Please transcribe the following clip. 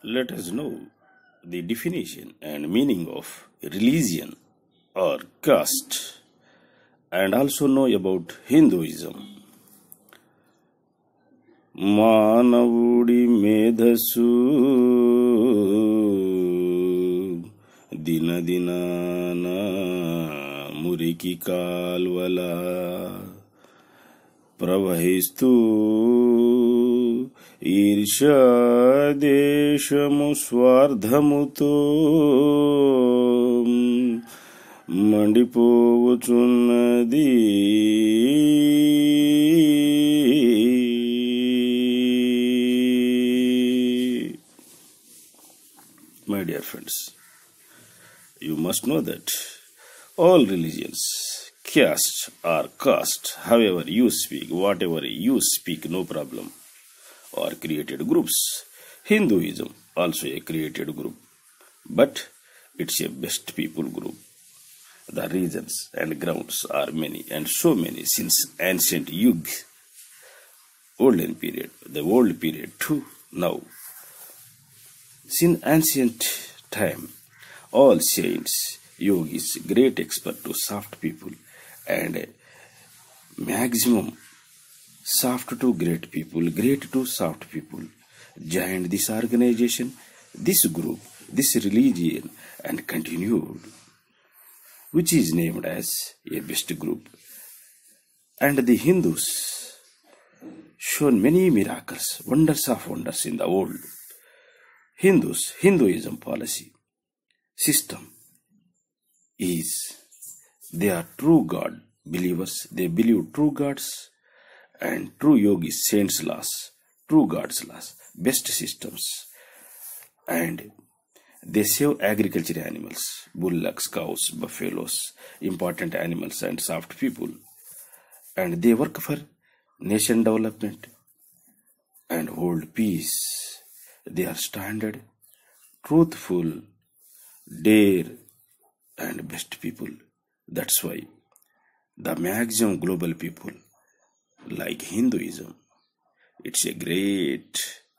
Let us know the definition and meaning of religion or caste, and also know about Hinduism. Manavudi medhasu dinadinana muriki kalvala ప్రవహిస్తూ ఈర్ష్యాదేశము స్వార్థముతో మండిపోవచున్నది. My dear friends, you must know that all religions, caste or caste, however you speak, whatever you speak, no problem, are created groups. Hinduism also a created group, but it's a best people group. The reasons and grounds are many and so many since ancient Yuga, olden period, the old period too now. Since ancient time, all saints, yogis, great expert to soft people, and maximum soft to great people, great to soft people joined this organization, this group, this religion, and continued, which is named as a best group. And the Hindus shown many miracles, wonders of wonders in the world. Hinduism policy system is they are true God believers. They believe true gods and true yogis, saints laws, true gods laws, best systems, and they save agriculture animals, bullocks, cows, buffaloes, important animals and soft people, and they work for nation development and world peace. They are standard, truthful, dare, and best people. That's why the maximum global people like Hinduism. It's a great